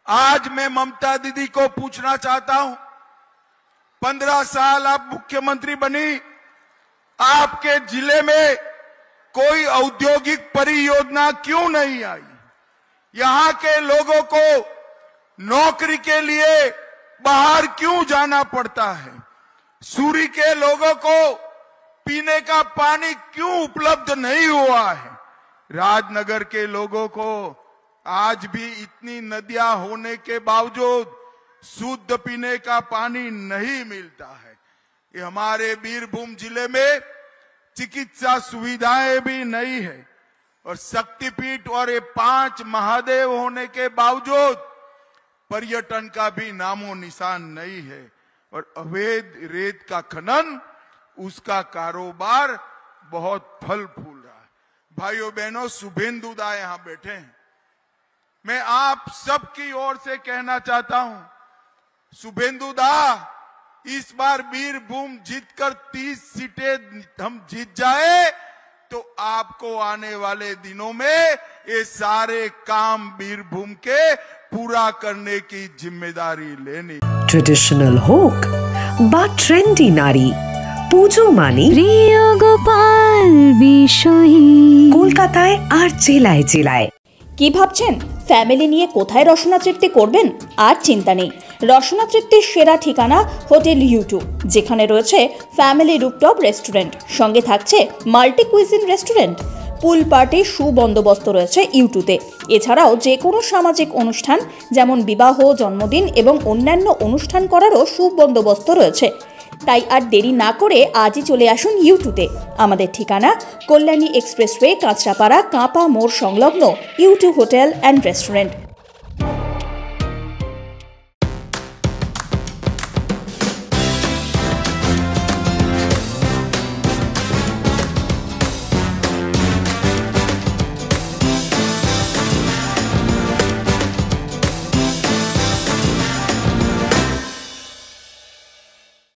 आज मैं ममता दीदी को पूछना चाहता हूं, 15 साल आप मुख्यमंत्री बनी, आपके जिले में कोई औद्योगिक परियोजना क्यों नहीं आई? यहां के लोगों को नौकरी के लिए बाहर क्यों जाना पड़ता है? सूरी के लोगों को पीने का पानी क्यों उपलब्ध नहीं हुआ है? राजनगर के लोगों को आज भी इतनी नदियां होने के बावजूद शुद्ध पीने का पानी नहीं मिलता है। ये हमारे बीरभूम जिले में चिकित्सा सुविधाएं भी नहीं है और शक्तिपीठ और ये 5 महादेव होने के बावजूद पर्यटन का भी नामो निशान नहीं है और अवैध रेत का खनन, उसका कारोबार बहुत फल फूल रहा है। भाइयों बहनों, शुभेंदु दा यहां बैठे हैं। मैं आप सबकी ओर से कहना चाहता हूं, शुभेंदु दा, इस बार बीरभूम जीतकर 30 सीटें हम जीत जाए तो आपको आने वाले दिनों में ये सारे काम बीरभूम के पूरा करने की जिम्मेदारी लेनी। ट्रेडिशनल होक बा ट्रेंडी नारी পুজো মানে প্রিয় গোপাল বিষয়ী কলকাতায় আর জেলায় জেলায়। কি ভাবছেন ফ্যামিলি নিয়ে কোথায় রসনা তৃপ্তি করবেন? আর চিন্তা নেই, রসনা তৃপ্তির সেরা ঠিকানা হোটেল ইউ2, যেখানে রয়েছে ফ্যামিলি রুফটপ রেস্টুরেন্ট, সঙ্গে থাকছে মাল্টি কুইজিন রেস্টুরেন্ট। পুল পার্টির সুবন্দোবস্ত রয়েছে ইউ2তে। এছাড়াও যে কোনো সামাজিক অনুষ্ঠান যেমন বিবাহ, জন্মদিন এবং অন্যান্য অনুষ্ঠান করারও সুবন্দোবস্ত রয়েছে। তাই আর দেরি না করে আজই চলে আসুন ইউ2তে। আমাদের ঠিকানা কল্যাণী এক্সপ্রেসওয়ে, কাঁচরাপাড়া, কাঁপা মোড় সংলগ্ন ইউ2 হোটেল অ্যান্ড রেস্টুরেন্ট।